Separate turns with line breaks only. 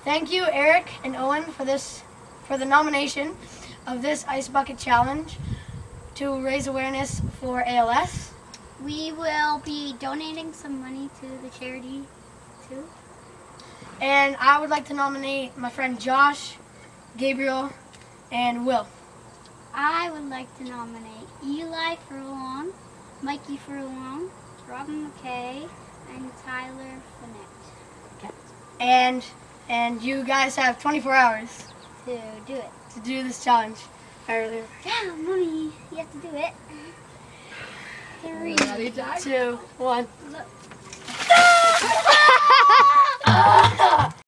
Thank you, Eric and Owen, for the nomination of this Ice Bucket Challenge to raise awareness for ALS.
We will be donating some money to the charity too.
And I would like to nominate my friend Josh, Gabriel, and Will.
I would like to nominate Eli Furlong, Mikey Furlong, Robin McKay, and Tyler Finette.
And you guys have 24 hours
To do it.
to do this challenge. Earlier.
Yeah, Mommy, you have to do it. 3,
2, 1.
Look.